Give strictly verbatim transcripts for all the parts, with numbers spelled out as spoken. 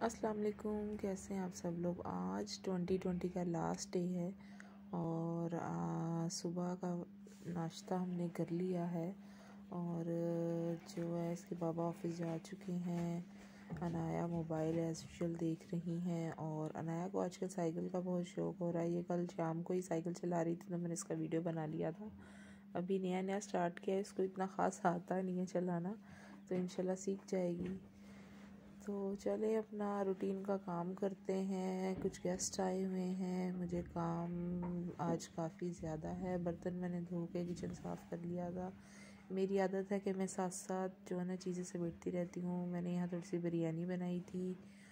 अस्सलाम वालेकुम, कैसे हैं आप सब लोग। आज ट्वेंटी ट्वेंटी का लास्ट डे है और आ, सुबह का नाश्ता हमने कर लिया है और जो है इसके बाबा ऑफिस जा चुके हैं। अनाया मोबाइल एज यूजुअल देख रही हैं और अनाया को आजकल साइकिल का बहुत शौक़ हो रहा है। ये कल शाम को ही साइकिल चला रही थी तो मैंने इसका वीडियो बना लिया था। अभी नया नया स्टार्ट किया है, इसको इतना ख़ास आता नहीं है चलाना, तो इंशाल्लाह सीख जाएगी। तो चले अपना रूटीन का काम करते हैं। कुछ गेस्ट आए हुए हैं, मुझे काम आज काफ़ी ज़्यादा है। बर्तन मैंने धो के किचन साफ़ कर लिया था। मेरी आदत है कि मैं साथ साथ जो है ना चीज़ें समेटती रहती हूँ। मैंने यहाँ थोड़ी सी बिरयानी बनाई थी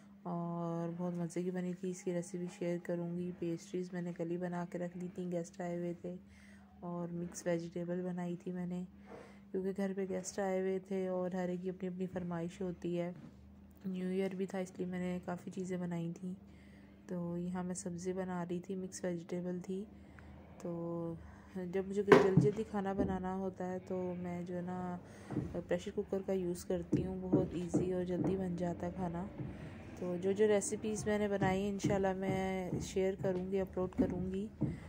और बहुत मज़े की बनी थी, इसकी रेसिपी शेयर करूँगी। पेस्ट्रीज़ मैंने कल ही बना के रख ली थी, गेस्ट आए हुए थे। और मिक्स वेजिटेबल बनाई थी मैंने, क्योंकि घर पे गेस्ट आए हुए थे और हर एक की अपनी अपनी फरमाइश होती है। न्यू ईयर भी था इसलिए मैंने काफ़ी चीज़ें बनाई थी। तो यहाँ मैं सब्ज़ी बना रही थी, मिक्स वेजिटेबल थी। तो जब मुझे जल्दी जल्दी खाना बनाना होता है तो मैं जो है ना प्रेशर कुकर का यूज़ करती हूँ। बहुत इजी और जल्दी बन जाता है खाना। तो जो जो रेसिपीज़ मैंने बनाई इंशाल्लाह मैं शेयर करूँगी, अपलोड करूँगी।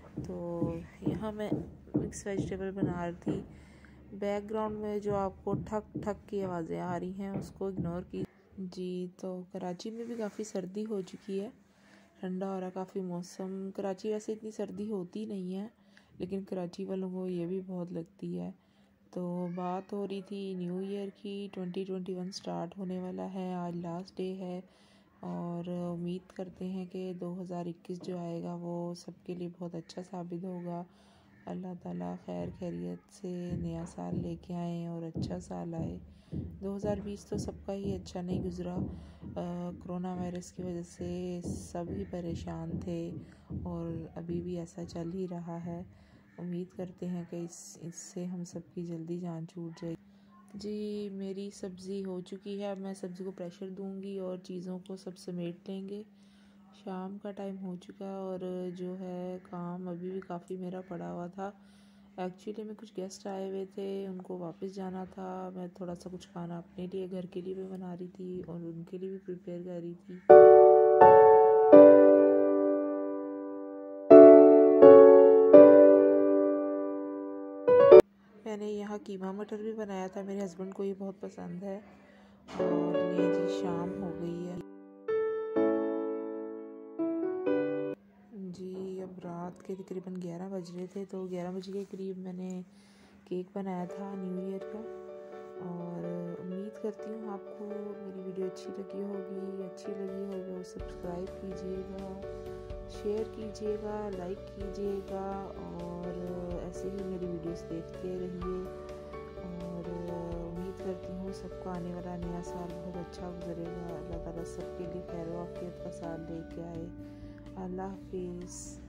तो यहाँ मैं मिक्स वेजिटेबल बना रही थी। बैकग्राउंड में जो आपको ठक ठक की आवाज़ें आ रही हैं उसको इग्नोर की जी। तो कराची में भी काफ़ी सर्दी हो चुकी है, ठंडा हो रहा है काफ़ी मौसम। कराची वैसे इतनी सर्दी होती नहीं है, लेकिन कराची वालों को ये भी बहुत लगती है। तो बात हो रही थी न्यू ईयर की। ट्वेंटी ट्वेंटी वन स्टार्ट होने वाला है, आज लास्ट डे है और उम्मीद करते हैं कि दो हज़ार इक्कीस जो आएगा वो सबके लिए बहुत अच्छा साबित होगा। अल्लाह ताला खैर खैरियत से नया साल लेके आए और अच्छा साल आए। दो हज़ार बीस तो सबका ही अच्छा नहीं गुज़रा। कोरोना वायरस की वजह से सभी परेशान थे और अभी भी ऐसा चल ही रहा है। उम्मीद करते हैं कि इस इससे हम सबकी जल्दी जान छूट जाए। जी, मेरी सब्ज़ी हो चुकी है। मैं सब्ज़ी को प्रेशर दूंगी और चीज़ों को सब समेट लेंगे। शाम का टाइम हो चुका है और जो है काम अभी भी काफ़ी मेरा पड़ा हुआ था। एक्चुअली में कुछ गेस्ट आए हुए थे, उनको वापस जाना था। मैं थोड़ा सा कुछ खाना अपने लिए, घर के लिए भी बना रही थी और उनके लिए भी प्रिपेयर कर रही थी। मैंने यहाँ कीमा मटर भी बनाया था, मेरे हस्बैंड को ये बहुत पसंद है। और ये जी शाम हो गई है जी। अब रात के तकरीबन ग्यारह बज रहे थे, तो ग्यारह बजे के करीब मैंने केक बनाया था न्यू ईयर का। और उम्मीद करती हूँ आपको मेरी वीडियो अच्छी लगी होगी। अच्छी लगी हो तो सब्सक्राइब कीजिएगा, शेयर कीजिएगा, लाइक कीजिएगा और ऐसे ही मेरी वीडियोस देखते रहिए। और उम्मीद करती हूँ सबको आने वाला नया साल बहुत अच्छा गुजरेगा। अल्लाह ताला सबके लिए खैर वाफियत का साल लेके आए। अल्लाह हाफिज़।